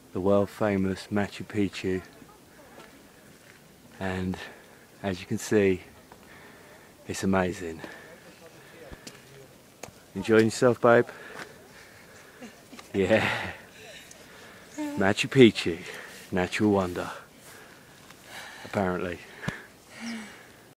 the world famous Machu Picchu, and as you can see, it's amazing. Enjoying yourself, babe? Yeah. Machu Picchu, natural wonder, apparently.